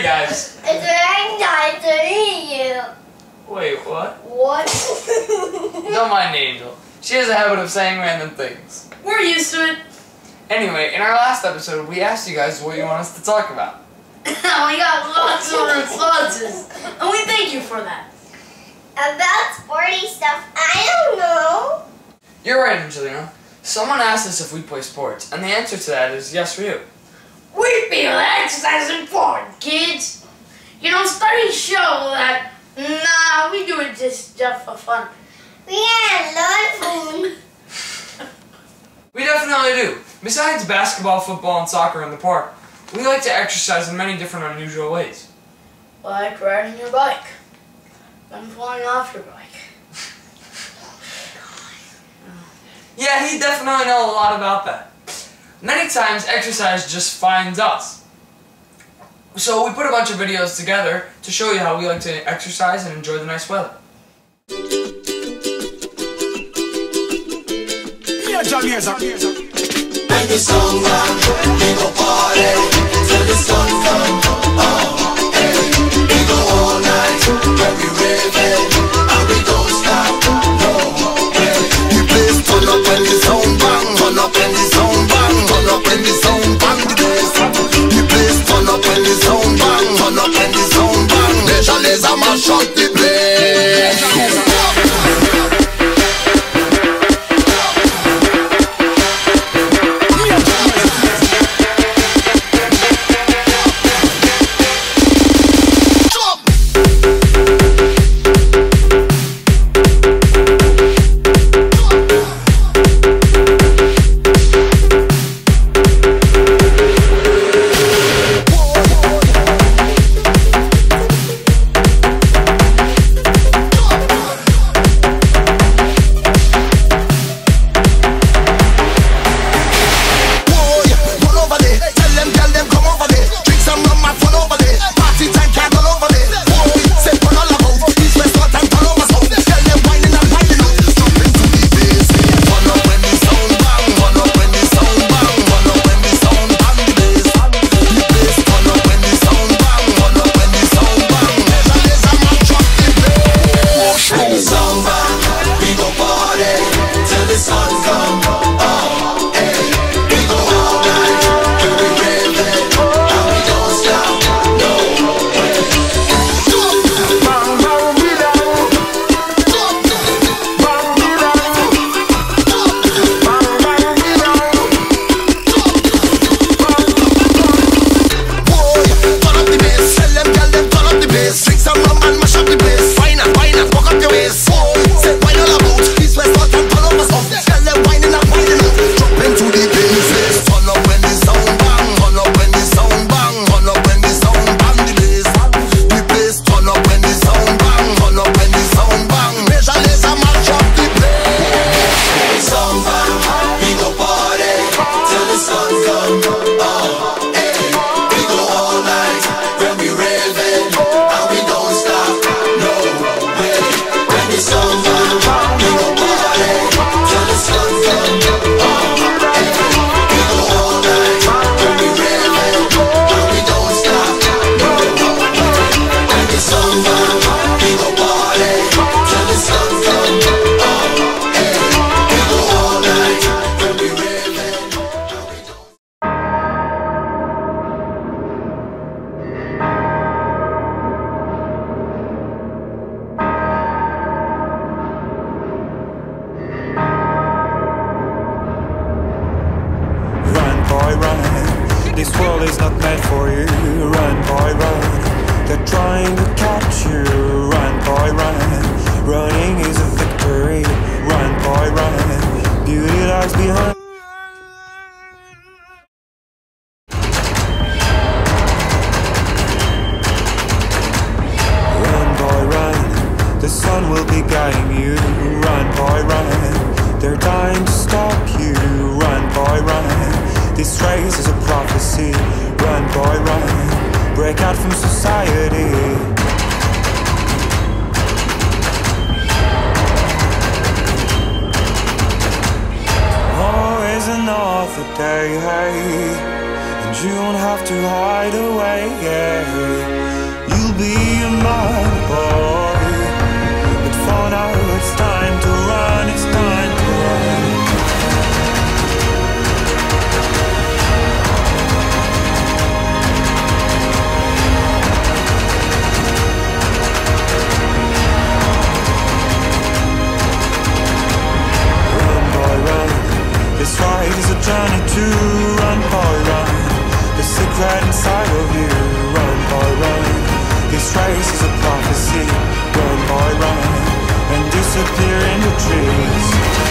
guys. It's very nice to meet you. Wait, what? What? Don't mind Angel. She has a habit of saying random things. We're used to it. Anyway, in our last episode, we asked you guys what you want us to talk about. We got lots of responses, and we thank you for that. About sporty stuff, I don't know. You're right, Angelina. Someone asked us if we play sports, and the answer to that is yes for you. We feel that exercise is important, kids. You know, studies show that, we do it just for fun. We had a lot of fun. We definitely do. Besides basketball, football, and soccer in the park, we like to exercise in many different unusual ways. Like riding your bike, and flying off your bike. Yeah, he definitely knows a lot about that. Many times, exercise just finds us. So we put a bunch of videos together to show you how we like to exercise and enjoy the nice weather. When the sun comes, we go party till the sun comes. Oh, hey, we go all night when we raving and we don't stop. No, hey. The place turn up when the sound bang, turn up when the sound bang, turn up when the sound bang. The place turn up when the sound bang, turn up when the sound bang. Déjà les a mash up the place. This world is not meant for you. Run, boy, run. They're trying to catch you. Run, boy, run. Running is a victory. Run, boy, run. Beauty lies behind. Run, boy, run. The sun will be guiding you. Run, boy, run. They're dying to stop you. Run, boy, run. This race is a prophecy. Run, boy, run. Break out from society. Oh, is another day, hey. and you won't have to hide away. You'll be a man, boy, but for now it's time to run, it's time to run. This ride is a journey to run, boy, run. The secret inside of you, run, boy, run. This race is a prophecy, run, boy, run, and disappear in the trees.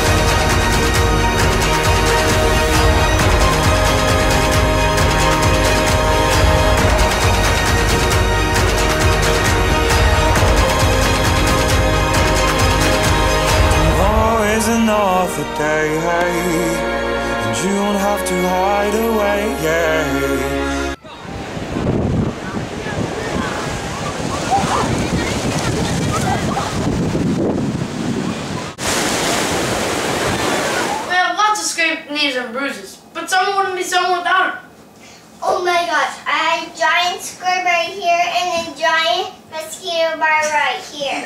Tomorrow is another day, and you won't have to hide away. We have lots of scraped knees and bruises, but someone wouldn't be someone without them. Oh my gosh, I had a giant squid right here and a giant mosquito bar right here.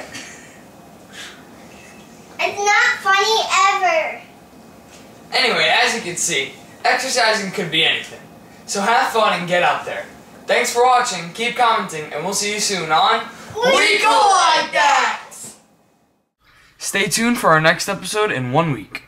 It's not funny ever. Anyway, as you can see, exercising could be anything. So have fun and get out there. Thanks for watching, keep commenting, and we'll see you soon on We Go Like That! Stay tuned for our next episode in 1 week.